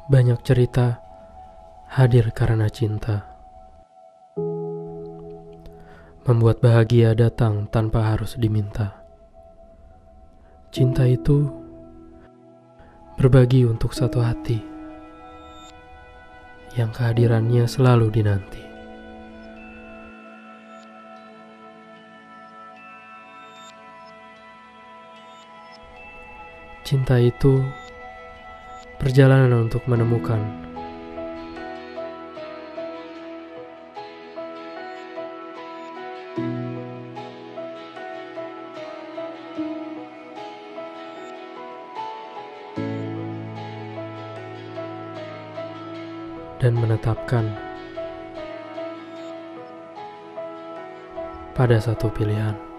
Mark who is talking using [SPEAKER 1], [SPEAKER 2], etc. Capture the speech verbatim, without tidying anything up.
[SPEAKER 1] Banyak cerita hadir karena cinta. Membuat bahagia datang tanpa harus diminta. Cinta itu berbagi untuk satu hati yang kehadirannya selalu dinanti. Cinta itu perjalanan untuk menemukan dan menetapkan pada satu pilihan.